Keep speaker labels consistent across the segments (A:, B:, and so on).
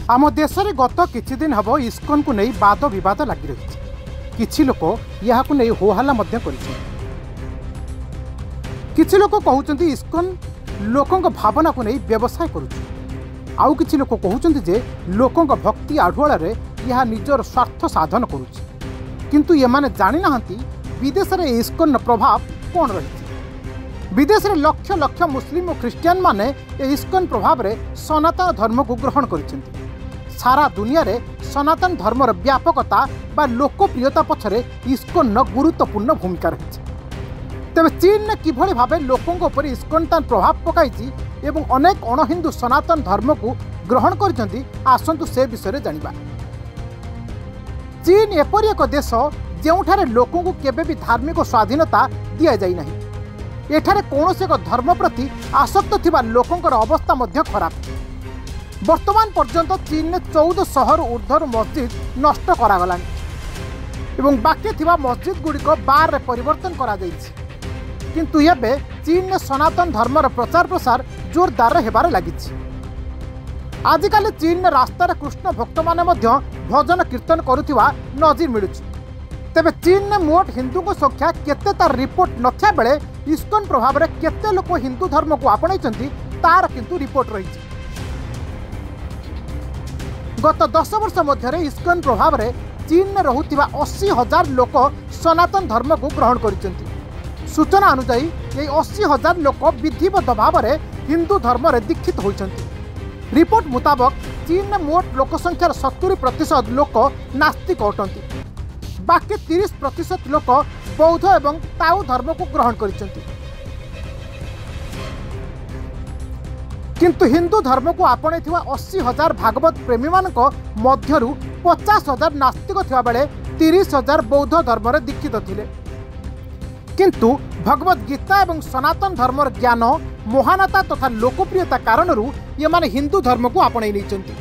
A: आम देश में गत किछि दिन हब इस्कन को नहीं वाद विवाद लगी रही। किछि लोक यह होहल्ला किछि लोक कहउचंती इस्कन लोकंक भावना को नहीं व्यवसाय करुछि। आउ किछि लोक कहउचंती जे लोकंक भक्ति आढुआला रे यह निजर स्वार्थ साधन करुछि। किंतु एमाने जानि नाहंती विदेश रे इस्कन प्रभाव कोन रही। विदेश रे लक्ष लक्ष मुस्लिम और ख्रिस्टियान माने इस्कन प्रभाव रे सनातन धर्म को ग्रहण करिसेंती। सारा दुनिया रे सनातन धर्मर व्यापकता बा लोकप्रियता पछरे इस्कन गुरुत्वपूर्ण भूमिका रही। तेबे चीन ने किभଳି भाबे लोकंक उपर इस्कन तान प्रभाव पकाइछि एवं अनेक अणहिंदू सनातन धर्म को ग्रहण करिसेंती। आसंतु से विषय रे जानिबा। चीन एपरि एक देश जेउठारे लोकों को केबे भी धार्मिक स्वाधीनता दिया जाई नहीं। एठारे कौनसी एक धर्म प्रति आसक्त थिबा लोकंकर अवस्था मध्य खराब। वर्तमान पर्यंत चीन ने 1400 ऊर्ध्वर मस्जिद नष्ट करागलानी एवं बाकी थिबा मस्जिद गुड़िक बार रे परिवर्तन करा जाइछि। किंतु एबे चीन ने सनातन धर्मर प्रचार प्रसार जोरदार हेबार लागिछि। आजिकाली चीन ने रास्तार कृष्ण भक्त माने मध्य भजन कीर्तन करुथिबा नजीर मिलुछि। तेबे चीन ने मोट हिंदू को संख्या केते तार रिपोर्ट नथिया बेले इस्कन प्रभाव रे केते लोक हिंदू धर्म को आपणाइछंती तार किंतु रिपोर्ट रही। गत 10 वर्ष मध्य इस्कन प्रभाव रे चीन ने रहुथिबा 80,000 लोक सनातन धर्म को ग्रहण करिसेंती। सूचना अनुसार ये 80,000 लोक विधिवत भाव में हिंदू धर्म रे दीक्षित होइछंती। रिपोर्ट मुताबक चीन में मोट लोक संख्यार 70% लोक नास्तिक अटंती। बाकी 30% लोक बौद्ध एवं ताओ धर्म को ग्रहण करिसेंती। किंतु हिंदू धर्म को आपणैथिबा 80,000 भागवत प्रेमी मानक मध्यरु 50,000 नास्तिक थिबा बेले 30,000 बौद्ध धर्म रे दीक्षित थिले। किंतु भगवत गीता एवं सनातन धर्मर ज्ञान महानता तथा लोकप्रियता कारणरू ये माने हिंदू धर्म को आपणाई नैचंती।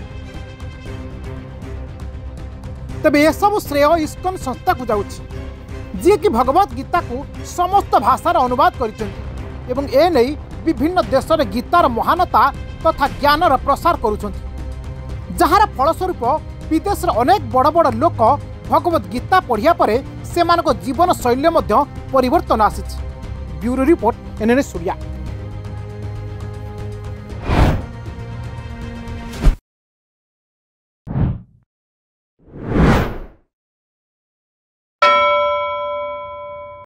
A: तबे यह सब श्रेय इस्कन संस्था को जाउछि जे कि भगवत गीता को समस्त भाषार अनुवाद करिसेंती एवं ए नै विभिन्न देश रे गीतार महानता तथा ज्ञानर प्रसार करुछंती। जहार फलस्वरूप विदेश रे अनेक बड़ बड़ लोक भगवत गीता पढ़िया परे सेमानक जीवन शैली मध्य परिवर्तन आसीछि। Bureau report NN Surya.